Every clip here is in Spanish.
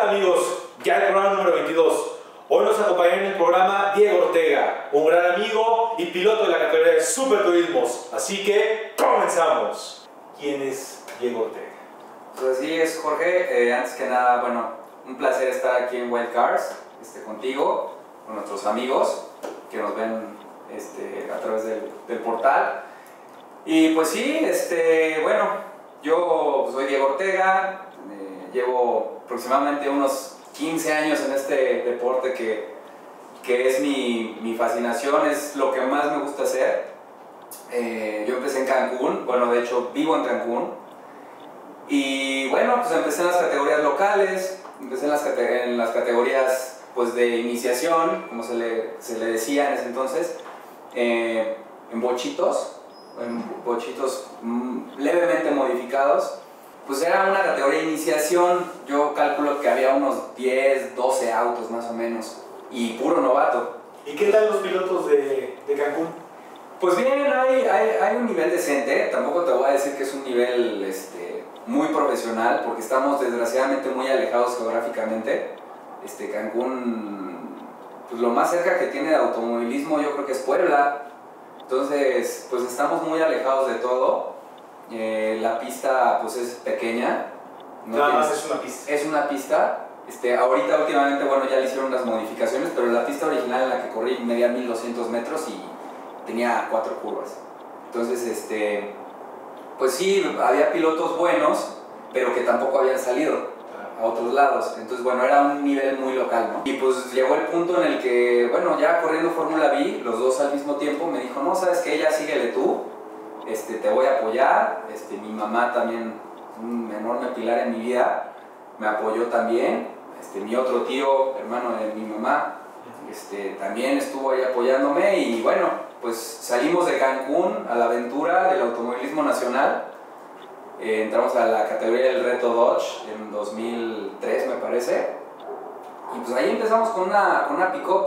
tal amigos? Ya el programa número 22. Hoy nos acompaña en el programa Diego Ortega, un gran amigo y piloto de la categoría de Superturismos. Así que comenzamos. ¿Quién es Diego Ortega? Pues así es, Jorge. Antes que nada, bueno, un placer estar aquí en Wild Cars contigo, con nuestros amigos que nos ven a través del portal. Y pues sí, bueno, yo soy Diego Ortega, llevo aproximadamente unos 15 años en este deporte que es mi fascinación, es lo que más me gusta hacer. Yo empecé en Cancún, bueno, de hecho vivo en Cancún. Y bueno, pues empecé en las categorías locales, empecé en las categorías pues de iniciación, como se le decía en ese entonces, en bochitos levemente modificados. Pues era una categoría de iniciación, yo calculo que había unos 10, 12 autos más o menos, y puro novato. ¿Y qué tal los pilotos de Cancún? Pues bien, hay un nivel decente, tampoco te voy a decir que es un nivel muy profesional, porque estamos desgraciadamente muy alejados geográficamente. Cancún, pues lo más cerca que tiene de automovilismo yo creo que es Puebla, entonces pues estamos muy alejados de todo. La pista pues es pequeña. Nada más es una pista. Es una pista. Ahorita últimamente, bueno, ya le hicieron unas modificaciones, pero la pista original en la que corrí medía 1200 metros y tenía 4 curvas. Entonces, pues sí, había pilotos buenos, pero que tampoco habían salido a otros lados. Entonces, bueno, era un nivel muy local, ¿no? Y pues llegó el punto en el que, bueno, ya corriendo Fórmula V, los dos al mismo tiempo, me dijo, no, ¿sabes qué? Ya síguele tú, te voy a apoyar. Mi mamá también, un enorme pilar en mi vida, me apoyó también. Mi otro tío, hermano de mi mamá, también estuvo ahí apoyándome. Y bueno, pues salimos de Cancún a la aventura del automovilismo nacional. Entramos a la categoría del Reto Dodge en 2003, me parece. Y pues ahí empezamos con una pick-up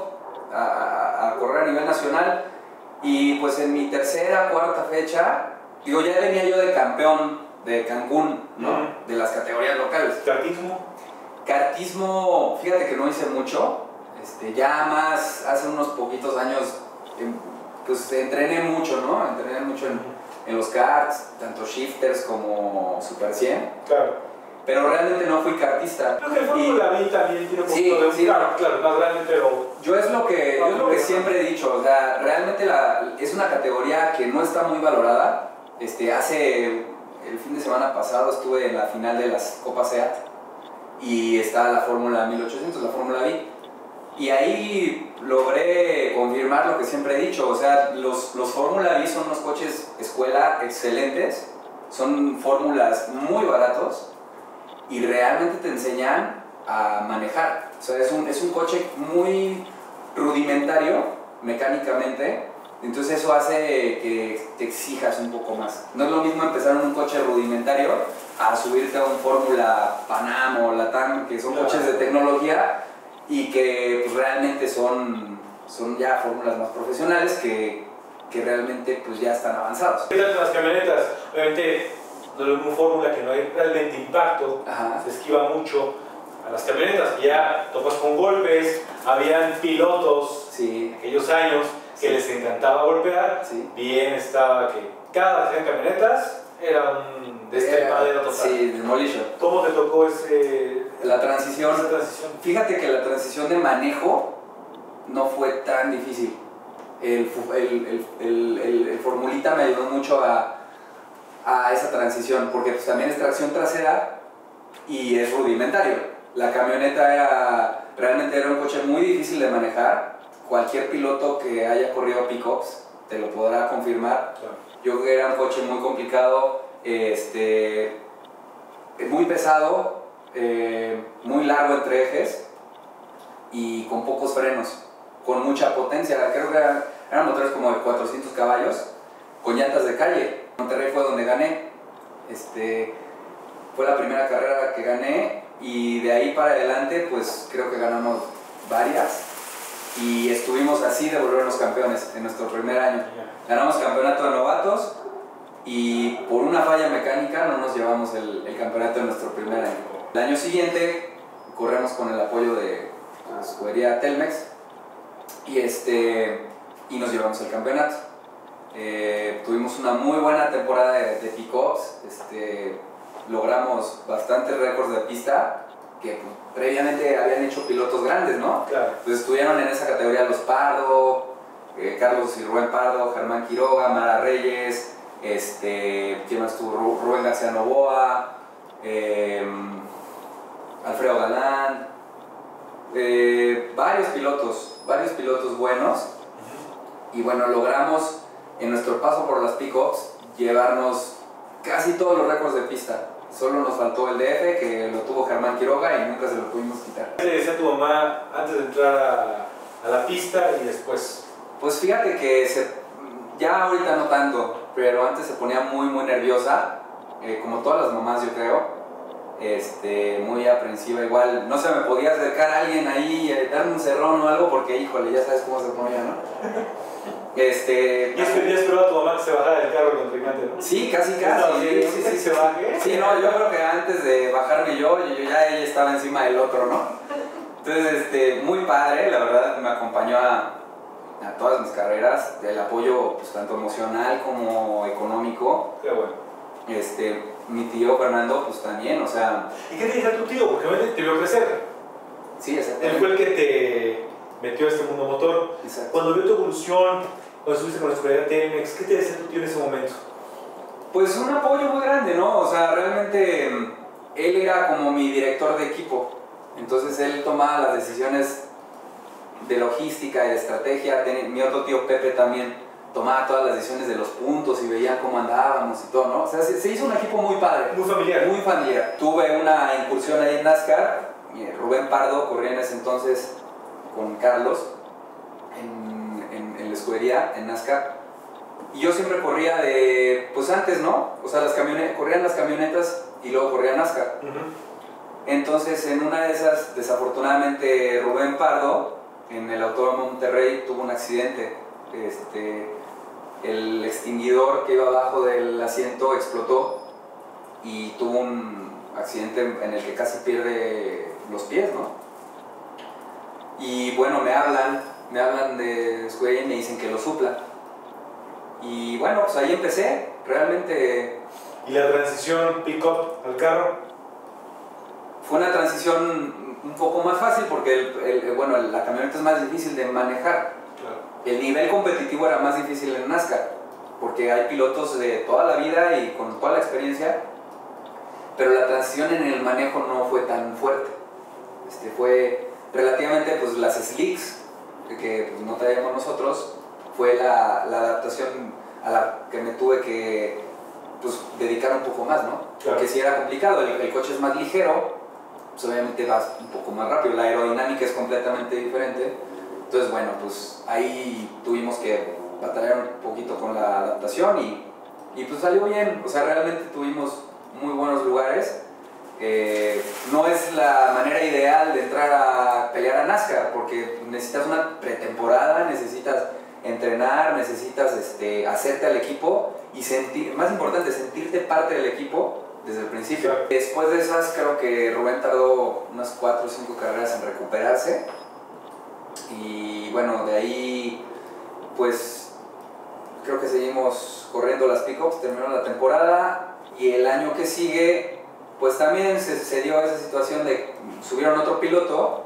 a correr a nivel nacional. Y pues en mi tercera, cuarta fecha, digo, ya venía yo de campeón de Cancún, ¿no? De las categorías locales. ¿Kartismo? Kartismo, fíjate que no hice mucho. Ya más hace unos poquitos años, pues entrené mucho, ¿no? Entrené mucho en los karts, tanto shifters como Super 100. Claro. Pero realmente no fui kartista. Creo que el Fórmula V también tiene un poquito de... Sí, claro, más grande, pero... Yo es lo que siempre he dicho, o sea, realmente es una categoría que no está muy valorada. Hace el fin de semana pasado estuve en la final de las Copas SEAT y está la Fórmula 1800, la Fórmula V. Y ahí logré confirmar lo que siempre he dicho, o sea, los Fórmula V son unos coches escuela excelentes, son fórmulas muy baratos y realmente te enseñan a manejar. O sea, es un coche muy rudimentario mecánicamente, entonces eso hace que te exijas un poco más. No es lo mismo empezar en un coche rudimentario a subirte a un Fórmula Panam o Latam, que son coches de tecnología y que pues, realmente son ya fórmulas más profesionales que realmente pues, ya están avanzados. ¿Qué tal con las camionetas? Obviamente, no es una fórmula que no hay realmente impacto. Ajá. Se esquiva mucho a las camionetas, ya topas con golpes. Habían pilotos en aquellos años que les encantaba golpear. Sí. Bien estaba que cada vez que hacían camionetas era un destepadero total. Sí, demolition. ¿Cómo te tocó la transición? Esa transición? Fíjate que la transición de manejo no fue tan difícil. El Formulita me ayudó mucho a esa transición, porque pues, también es tracción trasera y es rudimentario. La camioneta realmente era un coche muy difícil de manejar. Cualquier piloto que haya corrido pickups te lo podrá confirmar. Claro. Yo creo que era un coche muy complicado, muy pesado, muy largo entre ejes y con pocos frenos, con mucha potencia. Creo que eran motores como de 400 caballos, con llantas de calle. Monterrey fue donde gané. Fue la primera carrera que gané y de ahí para adelante pues creo que ganamos varias y estuvimos así de volvernos campeones en nuestro primer año. Ganamos campeonato de novatos y por una falla mecánica no nos llevamos el campeonato de nuestro primer año. El año siguiente corremos con el apoyo de la escudería Telmex y nos llevamos el campeonato. Tuvimos una muy buena temporada de pick-ups, logramos bastantes récords de pista que pues, previamente habían hecho pilotos grandes, ¿no? Claro. Pues estuvieron en esa categoría los Pardo, Carlos y Rubén Pardo, Germán Quiroga, Mara Reyes, ¿quién más estuvo? Rubén García Novoa, Alfredo Galán, varios pilotos buenos. Y bueno, logramos en nuestro paso por las pick-ups llevarnos casi todos los récords de pista. Solo nos faltó el DF, que lo tuvo Germán Quiroga y nunca se lo pudimos quitar. ¿Qué le decía a tu mamá antes de entrar a la pista y después? Pues fíjate que ya ahorita no tanto, pero antes se ponía muy nerviosa, como todas las mamás yo creo. Muy aprensiva, igual no se me podía acercar a alguien ahí, darme un cerrón o algo, porque híjole, ya sabes cómo se ponía, ¿no? ¿Y esperó a tu mamá que se bajara del carro con contrincante, no? Sí, casi. No, sí, se baje. Sí, no, yo creo que antes de bajarme yo ya ella estaba encima del otro, ¿no? Entonces, muy padre, la verdad, me acompañó a todas mis carreras, el apoyo pues, tanto emocional como económico. Qué bueno. Mi tío Fernando, pues también, o sea... ¿Y qué te dice tu tío? Porque obviamente te vio crecer. Sí, exactamente. Él fue el que te metió a este mundo motor. Exacto. Cuando vio tu evolución, cuando estuviste con la escuela Telmex, ¿qué te decía tu tío en ese momento? Pues un apoyo muy grande, ¿no? O sea, realmente él era como mi director de equipo. Entonces él tomaba las decisiones de logística y de estrategia. Mi otro tío Pepe también tomaba todas las decisiones de los puntos y veía cómo andábamos y todo, ¿no? O sea, se hizo un equipo muy padre. Muy familiar. Muy familiar. Tuve una incursión ahí en NASCAR. Rubén Pardo corría en ese entonces con Carlos en la escudería, en NASCAR. Y yo siempre corría pues antes, ¿no? O sea, corrían las camionetas y luego corría NASCAR. Entonces, en una de esas, desafortunadamente, Rubén Pardo, en el Autódromo Monterrey, tuvo un accidente. El extinguidor que iba abajo del asiento explotó y tuvo un accidente en el que casi pierde los pies, ¿no? Y bueno, me hablan de escuela y me dicen que lo supla. Y bueno, pues ahí empecé, realmente... ¿Y la transición pick-up al carro? Fue una transición un poco más fácil porque bueno, la camioneta es más difícil de manejar. Claro. El nivel competitivo era más difícil en NASCAR, porque hay pilotos de toda la vida y con toda la experiencia, pero la transición en el manejo no fue tan fuerte. Fue relativamente, pues las slicks, que pues, no traíamos nosotros, fue la adaptación a la que me tuve que pues, dedicar un poco más, ¿no? Claro. Porque si era complicado, el coche es más ligero, pues obviamente vas un poco más rápido, la aerodinámica es completamente diferente. Entonces, bueno, pues ahí tuvimos que batallar un poquito con la adaptación y pues salió bien. O sea, realmente tuvimos muy buenos lugares. No es la manera ideal de entrar a pelear a NASCAR porque necesitas una pretemporada, necesitas entrenar, necesitas hacerte al equipo y más importante, sentirte parte del equipo desde el principio. Claro. Después de esas, creo que Rubén tardó unas 4 o 5 carreras en recuperarse. Y bueno, de ahí pues creo que seguimos corriendo las pickups, terminó la temporada y el año que sigue pues también se dio esa situación de subieron otro piloto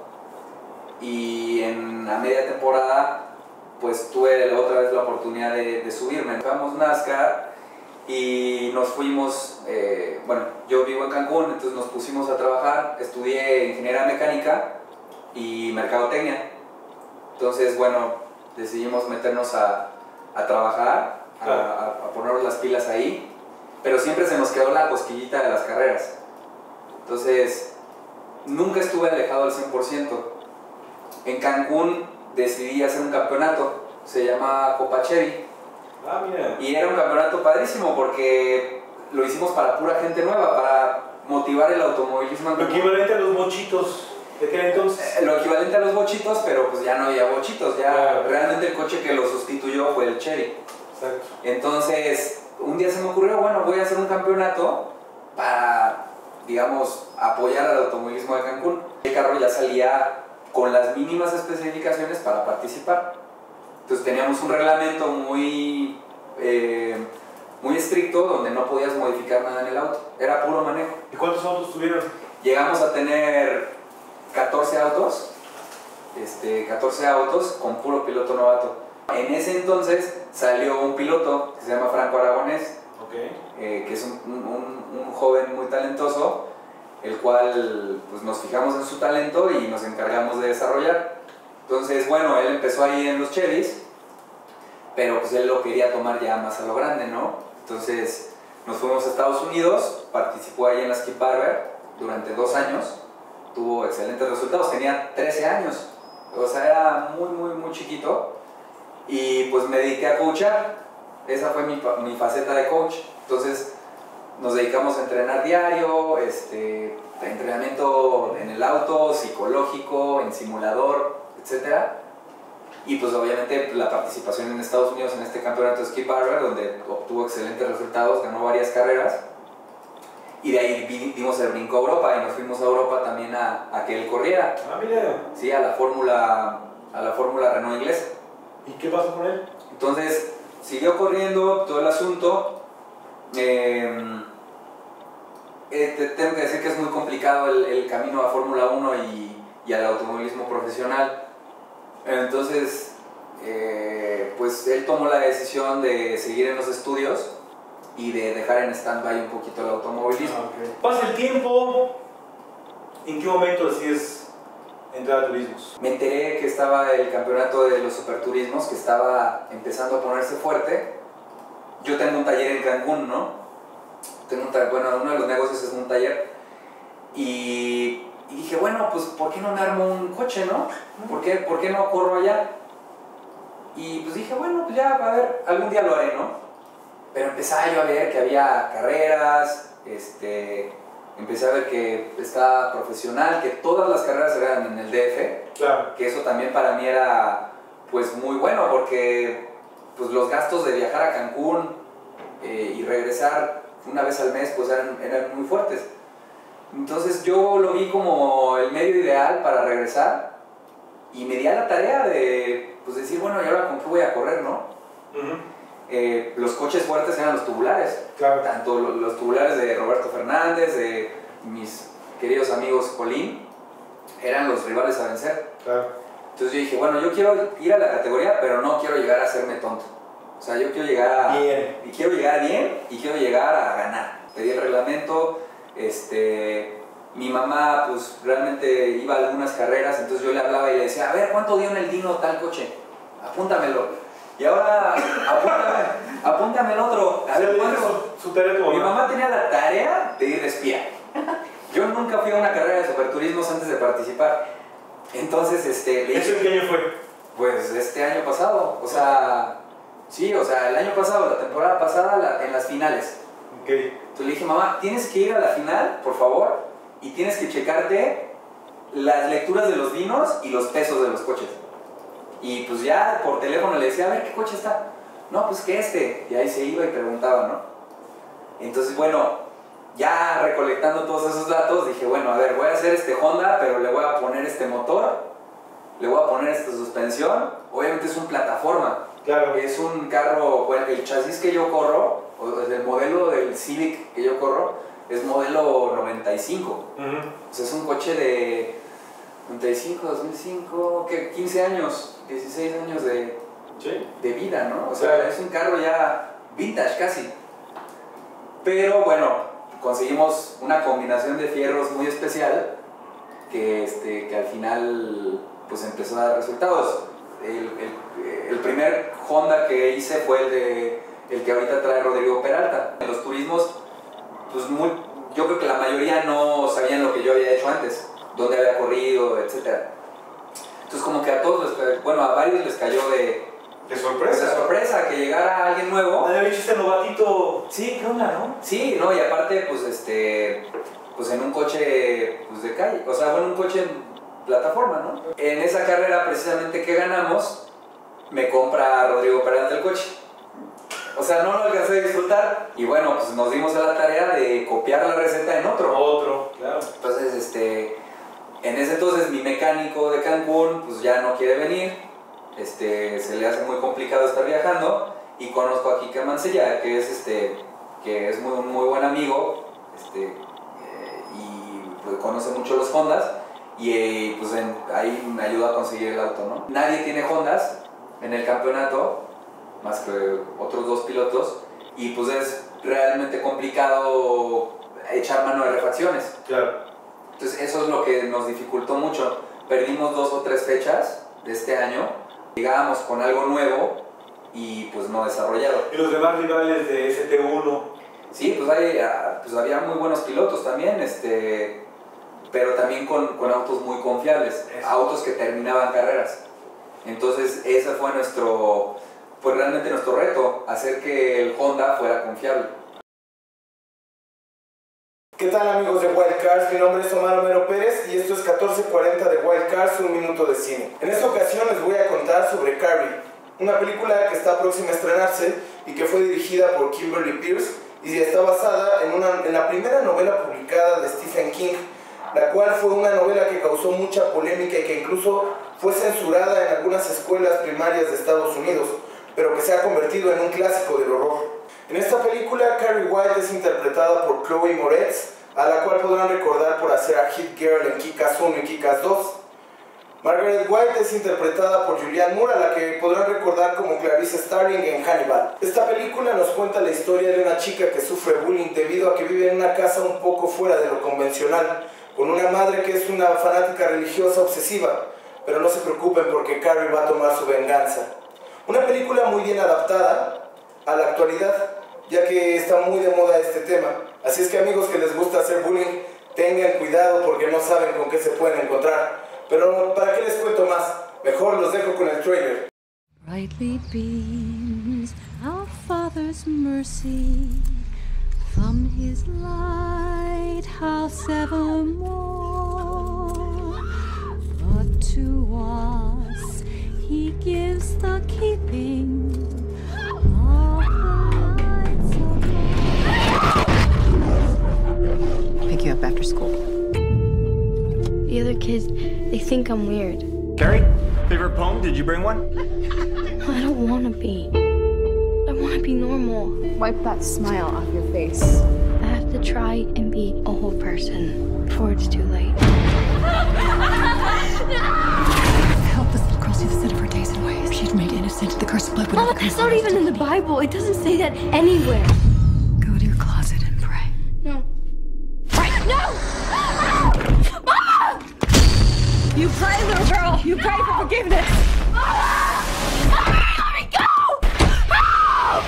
y en la media temporada pues tuve otra vez la oportunidad de subirme. Jugamos NASCAR y nos fuimos, bueno, yo vivo en Cancún, entonces nos pusimos a trabajar, estudié ingeniería mecánica y mercadotecnia. Entonces, bueno, decidimos meternos a trabajar, a poner las pilas ahí, pero siempre se nos quedó la cosquillita de las carreras. Entonces, nunca estuve alejado al 100%. En Cancún decidí hacer un campeonato, se llama Copa Chevy. Ah, mira. Y era un campeonato padrísimo porque lo hicimos para pura gente nueva, para motivar el automovilismo. Lo equivalente a los bochitos de aquel entonces. Lo equivalente a los bochitos, pero pues ya no había bochitos, ya claro. Realmente el coche que lo sustituyó fue el Chevy. Exacto. Entonces, un día se me ocurrió, bueno, voy a hacer un campeonato para digamos, apoyar al automovilismo de Cancún. El carro ya salía con las mínimas especificaciones para participar. Entonces teníamos un reglamento muy estricto donde no podías modificar nada en el auto, era puro manejo. ¿Y cuántos autos tuvieron? Llegamos a tener 14 autos, 14 autos con puro piloto novato. En ese entonces salió un piloto que se llama Franco Aragonés, que es un joven muy talentoso, el cual pues, nos fijamos en su talento y nos encargamos de desarrollar. Entonces, bueno, él empezó ahí en los Chevys, pero pues él lo quería tomar ya más a lo grande, ¿no? Entonces nos fuimos a Estados Unidos, participó ahí en la Skip Barber durante 2 años, tuvo excelentes resultados, tenía 13 años, o sea, era muy chiquito, y pues me dediqué a coachar, esa fue mi faceta de coach. Entonces nos dedicamos a entrenar diario, entrenamiento en el auto, psicológico, en simulador, etc. Y pues obviamente la participación en Estados Unidos en este campeonato de Skip Barber, donde obtuvo excelentes resultados, ganó varias carreras. Y de ahí dimos el brinco a Europa y nos fuimos a Europa también a que él corriera. Ah, mira. Sí, a la Fórmula Renault inglesa. ¿Y qué pasó con él? Entonces siguió corriendo todo el asunto. Tengo que decir que es muy complicado el camino a Fórmula 1 y al automovilismo profesional. Entonces, pues él tomó la decisión de seguir en los estudios y de dejar en stand-by un poquito el automovilismo. Pasa el tiempo, ¿en qué momento decides entrar a turismos? Me enteré que estaba el campeonato de los superturismos, que estaba empezando a ponerse fuerte. Yo tengo un taller en Cancún, ¿no? Bueno, uno de los negocios es un taller. Y dije, bueno, pues ¿por qué no me armo un coche, no? ¿Por qué no corro allá? Y pues dije, bueno, pues ya, a ver, algún día lo haré, ¿no? Pero empezaba yo a ver que había carreras, empecé a ver que estaba profesional, que todas las carreras eran en el DF. Claro. Que eso también para mí era pues muy bueno, porque pues los gastos de viajar a Cancún y regresar una vez al mes pues eran muy fuertes. Entonces yo lo vi como el medio ideal para regresar y me di a la tarea de pues decir, bueno, ¿y ahora con qué voy a correr, no? Los coches fuertes eran los tubulares, claro. Tanto los tubulares de Roberto Fernández, de mis queridos amigos Colín, eran los rivales a vencer. Claro. Entonces yo dije, bueno, yo quiero ir a la categoría, pero no quiero llegar a hacerme tonto. O sea, yo quiero llegar bien. Y quiero llegar bien y quiero llegar a ganar. Pedí el reglamento, mi mamá pues realmente iba a algunas carreras, entonces yo le hablaba y le decía, a ver, ¿cuánto dio en el Dino tal coche? Apúntamelo. Y ahora, apúntame el otro. A ver, ¿cuánto? Su tarea tu mamá. Mi mamá tenía la tarea de ir de espía. Yo nunca fui a una carrera de superturismos antes de participar. Entonces, le dije, ¿Eso en qué año fue? pues este año pasado, o sea, sí, o sea, el año pasado, la temporada pasada, en las finales. Okay. Entonces le dije, mamá, tienes que ir a la final, por favor, y tienes que checarte las lecturas de los vinos y los pesos de los coches. Y pues ya por teléfono le decía, a ver, ¿qué coche está? No, pues que Y ahí se iba y preguntaba, ¿no? Entonces, bueno, ya recolectando todos esos datos, dije, bueno, a ver, voy a hacer este Honda, pero le voy a poner este motor, le voy a poner esta suspensión. Obviamente es una plataforma. Claro. Es un carro, bueno, el chasis que yo corro, o el modelo del Civic que yo corro, es modelo 95. O sea, es un coche de 95, 2005, ¿qué? 15 años, 16 años de vida, ¿no? O sea, claro. Es un carro ya vintage casi. Pero bueno, conseguimos una combinación de fierros muy especial que al final pues empezó a dar resultados. El primer Honda que hice fue el que ahorita trae Rodrigo Peralta. En los turismos, pues yo creo que la mayoría no sabían lo que yo había hecho antes, dónde había corrido, etc. Entonces como que a todos, a varios les cayó de sorpresa que llegara alguien nuevo. Había visto este novatito. Sí, ¿qué onda, no? Sí, no, y aparte pues en un coche pues de calle, o sea, un coche en plataforma, ¿no? En esa carrera precisamente que ganamos, me compra Rodrigo Peralta el coche. O sea, no lo alcancé a disfrutar. Y bueno, pues nos dimos a la tarea de copiar la receta en otro. Otro, claro. Entonces, en ese entonces mi mecánico de Cancún pues ya no quiere venir. Se le hace muy complicado estar viajando. Y conozco a Kike Mancilla, que es muy, muy buen amigo. Y pues conoce mucho los Hondas. Y pues ahí me ayudó a conseguir el auto, ¿no? Nadie tiene Hondas en el campeonato, más que otros 2 pilotos, y pues es realmente complicado echar mano de refacciones. Claro. Entonces eso es lo que nos dificultó mucho. Perdimos 2 o 3 fechas de este año, llegábamos con algo nuevo y pues no desarrollado. ¿Y los demás rivales de ST1? Sí, pues había muy buenos pilotos también, pero también con autos muy confiables, autos que terminaban carreras. Entonces ese fue realmente nuestro reto, hacer que el Honda fuera confiable. ¿Qué tal amigos de Wild Cars? Mi nombre es Omar Homero Pérez y esto es 1440 de Wild Cars, un minuto de cine. En esta ocasión les voy a contar sobre Carrie, una película que está próxima a estrenarse y que fue dirigida por Kimberly Peirce y está basada en la primera novela publicada de Stephen King, la cual fue una novela que causó mucha polémica y que incluso fue censurada en algunas escuelas primarias de Estados Unidos, pero que se ha convertido en un clásico del horror. En esta película, Carrie White es interpretada por Chloe Moretz, a la cual podrán recordar por hacer a Hit Girl en Kick-Ass 1 y Kick-Ass 2. Margaret White es interpretada por Julianne Moore, a la que podrán recordar como Clarice Starling en Hannibal. Esta película nos cuenta la historia de una chica que sufre bullying debido a que vive en una casa un poco fuera de lo convencional, con una madre que es una fanática religiosa obsesiva, pero no se preocupen porque Carrie va a tomar su venganza. Una película muy bien adaptada a la actualidad, ya que está muy de moda este tema. Así es que amigos que les gusta hacer bullying, tengan cuidado porque no saben con qué se pueden encontrar. Pero ¿para qué les cuento más? Mejor los dejo con el trailer. Brightly beams our Father's mercy from his lighthouse evermore. But to us he gives the keeping of the lights above. Pick you up after school. The other kids, they think I'm weird. Carrie, favorite poem? Did you bring one? I don't want to be. I want to be normal. Wipe that smile off your face. I have to try and be a whole person before it's too late. Help this little girl see the sin of her days and ways. She'd made innocent. The curse of blood would Mama, that's not even in the Bible. It doesn't say that anywhere. Go to your closet and pray. No. No! Mama! You pray, little girl. You pray for forgiveness. Mama! Let me go! Help!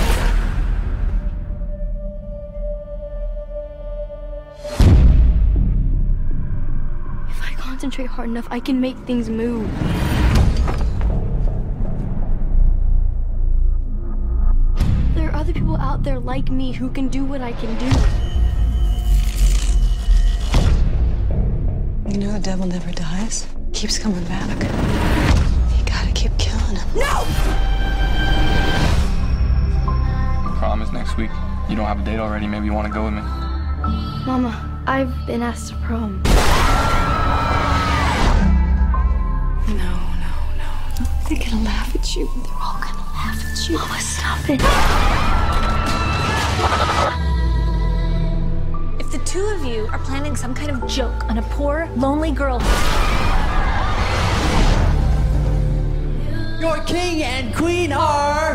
If I concentrate hard enough, I can make things move. There are other people out there like me who can do what I can do. You know the devil never dies. Keeps coming back. You gotta keep killing him. No! Prom is next week. You don't have a date already. Maybe you want to go with me. Mama, I've been asked to prom. No. They're gonna laugh at you. They're all gonna laugh at you. Mama, stop it. If the two of you are planning some kind of joke on a poor, lonely girl, your king and queen are...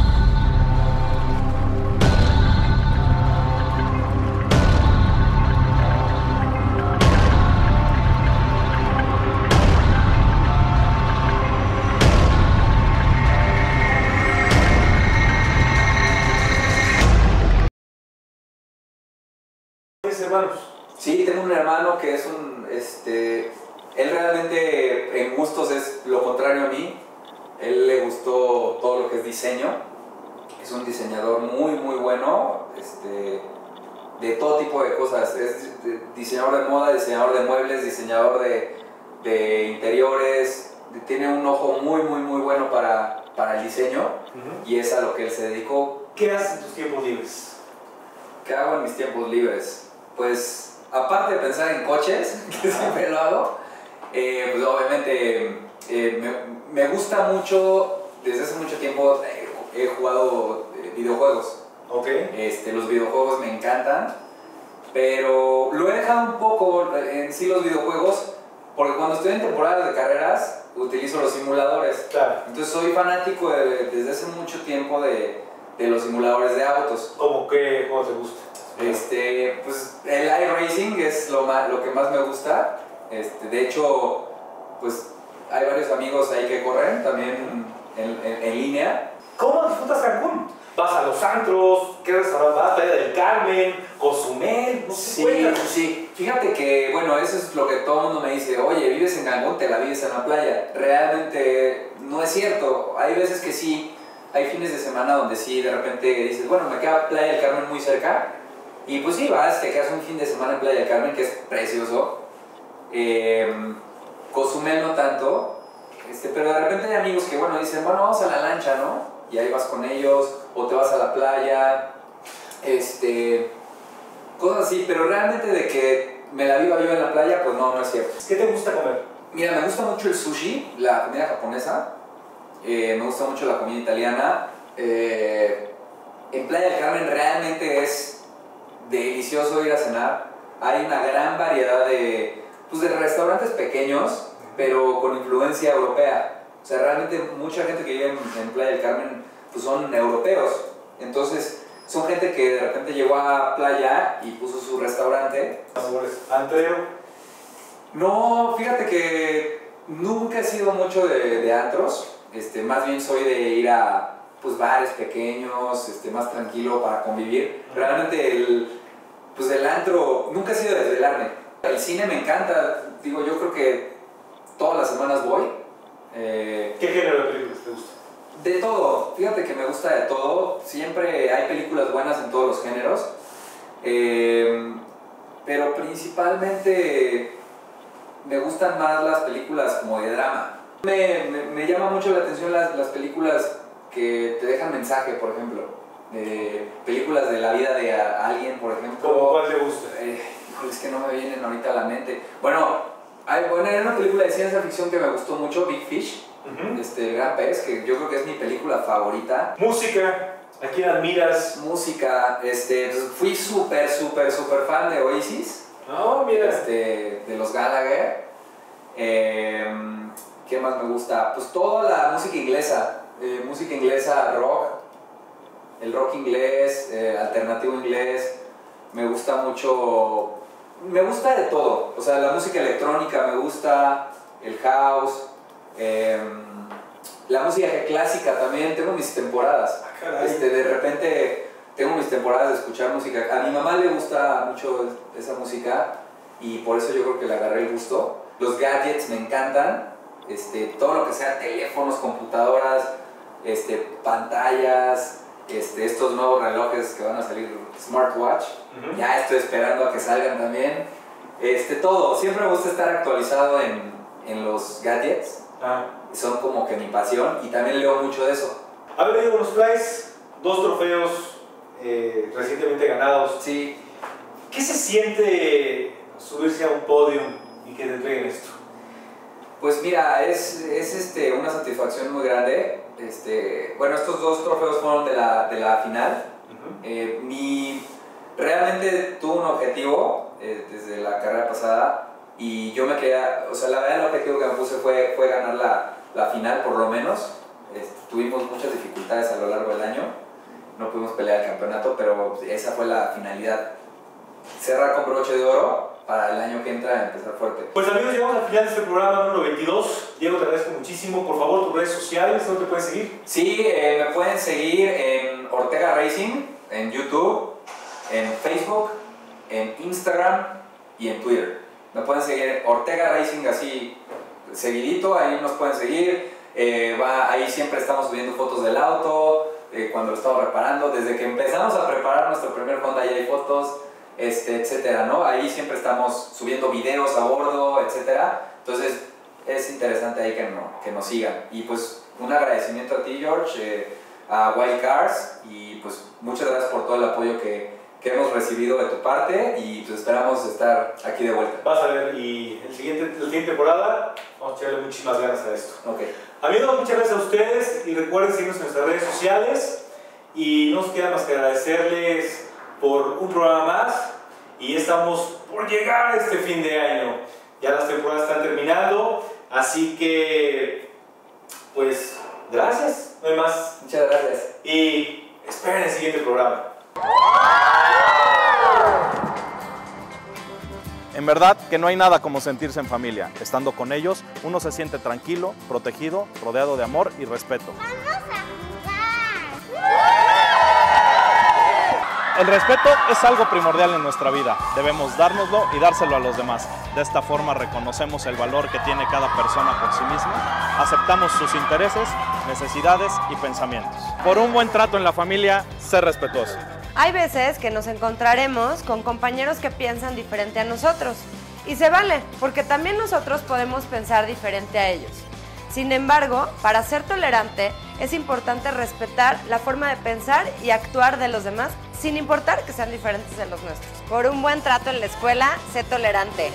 hermanos? Sí, tengo un hermano que es él realmente en gustos es lo contrario a mí. Él le gustó todo lo que es diseño. Es un diseñador muy bueno, de todo tipo de cosas. Es diseñador de moda, diseñador de muebles, diseñador de interiores. Tiene un ojo muy bueno para el diseño, y es a lo que él se dedicó. ¿Qué haces en tus tiempos libres? ¿Qué hago en mis tiempos libres? Pues, aparte de pensar en coches, que siempre lo hago, pues obviamente me gusta mucho, desde hace mucho tiempo he jugado videojuegos. Ok. Los videojuegos me encantan, pero lo he dejado un poco en sí los videojuegos, porque cuando estoy en temporadas de carreras utilizo los simuladores. Claro. Entonces soy fanático desde hace mucho tiempo de los simuladores de autos. ¿Cómo qué juego te gusta? Pues el iRacing es lo que más me gusta. De hecho, pues hay varios amigos ahí que corren también en línea. ¿Cómo disfrutas Cancún? ¿Vas a los antros? ¿Qué restaurante vas? ¿Playa del Carmen? ¿Cozumel? No sé, cuéntanos. Sí. Fíjate que, bueno, eso es lo que todo el mundo me dice. Oye, vives en Cancún, te la vives en la playa. Realmente no es cierto. Hay veces que sí. Hay fines de semana donde sí, de repente dices, bueno, me queda Playa del Carmen muy cerca. Y pues sí, vas, te quedas un fin de semana en Playa del Carmen, que es precioso. Cozumel no tanto. Pero de repente hay amigos que, bueno, dicen, bueno, vamos a la lancha, ¿no? Y ahí vas con ellos, o te vas a la playa, cosas así, pero realmente de que me la viva yo en la playa, pues no es cierto. ¿Qué te gusta comer? Mira, me gusta mucho el sushi, la comida japonesa, me gusta mucho la comida italiana. En Playa del Carmen realmente es delicioso ir a cenar. Hay una gran variedad de restaurantes pequeños, pero con influencia europea. O sea, realmente mucha gente que vive en Playa del Carmen pues son europeos. Entonces, son gente que de repente llegó a playa y puso su restaurante. ¿Antero? No, fíjate que nunca he sido mucho de antros. Más bien soy de ir a pues, bares pequeños, más tranquilo para convivir. Realmente el antro, nunca he sido de desvelarme. El cine me encanta. Digo, yo creo que todas las semanas voy. ¿Qué género de películas te gusta? De todo, fíjate que me gusta de todo, siempre hay películas buenas en todos los géneros, pero principalmente me gustan más las películas como de drama. Me llama mucho la atención las películas que te dejan mensaje, por ejemplo, películas de la vida de alguien, por ejemplo. ¿Cómo cuál te gusta? Es que no me vienen ahorita a la mente. Bueno, hay una película de ciencia ficción que me gustó mucho, Big Fish. El Gran Pez, que yo creo que es mi película favorita. Música, ¿a quién admiras? Música, fui súper fan de Oasis. No, mira. De los Gallagher. ¿Qué más me gusta? Pues toda la música inglesa, rock, el rock inglés, alternativo inglés. Me gusta mucho, me gusta de todo. O sea, la música electrónica me gusta, el house. La música clásica también, tengo mis temporadas. De repente tengo mis temporadas de escuchar música. A mi mamá le gusta mucho esa música y por eso yo creo que le agarré el gusto. Los gadgets me encantan, todo lo que sea teléfonos, computadoras, pantallas, estos nuevos relojes que van a salir, smartwatch. Ya estoy esperando a que salgan también. Todo, siempre me gusta estar actualizado en los gadgets. Son como que mi pasión y también leo mucho de eso. A ver, Diego, nos traes 2 trofeos recientemente ganados. Sí. ¿Qué se siente subirse a un podio y que te entreguen esto? Pues mira, es una satisfacción muy grande. Bueno, estos 2 trofeos fueron de la final. Realmente tuve un objetivo desde la carrera pasada. Y yo me quería, o sea, la verdad el objetivo que me puse fue ganar la final por lo menos. Tuvimos muchas dificultades a lo largo del año, no pudimos pelear el campeonato, pero esa fue la finalidad. Cerrar con broche de oro para el año que entra empezar fuerte. Pues amigos, llegamos al final de este programa número 22. Diego, te agradezco muchísimo. Por favor, tus redes sociales, ¿dónde te pueden seguir? Sí, me pueden seguir en Ortega Racing, en YouTube, en Facebook, en Instagram y en Twitter. Me pueden seguir Ortega Racing así seguidito, ahí nos pueden seguir. Ahí siempre estamos subiendo fotos del auto, cuando lo estamos reparando. Desde que empezamos a preparar nuestro primer Honda ya hay fotos, etcétera, ¿no? Ahí siempre estamos subiendo videos a bordo, etcétera. Entonces es interesante ahí que nos sigan. Y pues un agradecimiento a ti, George, a Wild Cars y y pues muchas gracias por todo el apoyo que hemos recibido de tu parte y pues esperamos estar aquí de vuelta. Vas a ver, y la siguiente temporada vamos a echarle muchísimas ganas a esto. Okay. Amigos, muchas gracias a ustedes y recuerden seguirnos en nuestras redes sociales y no nos queda más que agradecerles por un programa más y estamos por llegar a este fin de año. Ya las temporadas están terminando, así que pues gracias, no hay más. Muchas gracias. Y esperen el siguiente programa. En verdad que no hay nada como sentirse en familia. Estando con ellos, uno se siente tranquilo, protegido, rodeado de amor y respeto. ¡Vamos a jugar! El respeto es algo primordial en nuestra vida. Debemos dárnoslo y dárselo a los demás. De esta forma reconocemos el valor que tiene cada persona por sí misma, aceptamos sus intereses, necesidades y pensamientos. Por un buen trato en la familia, sé respetuoso. Hay veces que nos encontraremos con compañeros que piensan diferente a nosotros. Y se vale, porque también nosotros podemos pensar diferente a ellos. Sin embargo, para ser tolerante, es importante respetar la forma de pensar y actuar de los demás, sin importar que sean diferentes de los nuestros. Por un buen trato en la escuela, sé tolerante.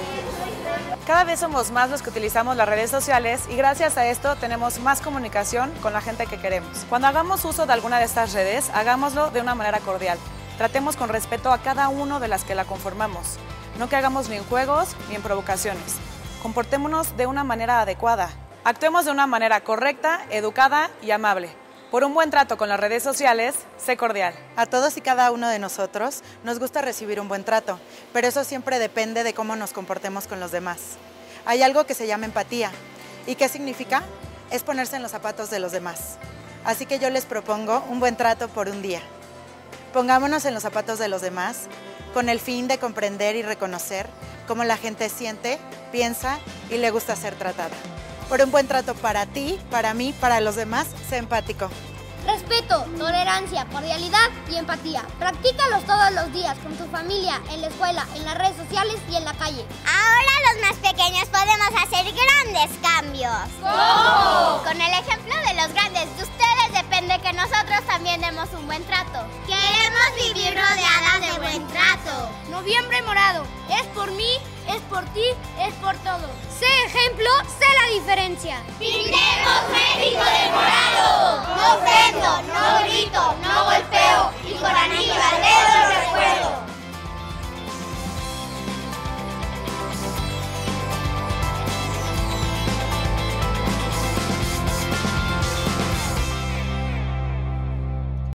Cada vez somos más los que utilizamos las redes sociales y gracias a esto tenemos más comunicación con la gente que queremos. Cuando hagamos uso de alguna de estas redes, hagámoslo de una manera cordial. Tratemos con respeto a cada uno de las que la conformamos. No caigamos ni en juegos ni en provocaciones. Comportémonos de una manera adecuada. Actuemos de una manera correcta, educada y amable. Por un buen trato con las redes sociales, sé cordial. A todos y cada uno de nosotros nos gusta recibir un buen trato, pero eso siempre depende de cómo nos comportemos con los demás. Hay algo que se llama empatía. ¿Y qué significa? Es ponerse en los zapatos de los demás. Así que yo les propongo un buen trato por un día. Pongámonos en los zapatos de los demás con el fin de comprender y reconocer cómo la gente siente, piensa y le gusta ser tratada. Por un buen trato para ti, para mí, para los demás, sé empático. Respeto, tolerancia, cordialidad y empatía. Practícalos todos los días con tu familia, en la escuela, en las redes sociales y en la calle. Ahora los más pequeños podemos hacer grandes cambios. ¿Cómo? Con el ejemplo de los grandes. De ustedes depende que nosotros también demos un buen trato. Queremos vivir rodeadas de buen trato. Noviembre morado. Es por mí, es por ti, es por todos. Sé ejemplo, sé la diferencia. ¡Pintemos México de morado! No ofendo, no grito, no golpeo.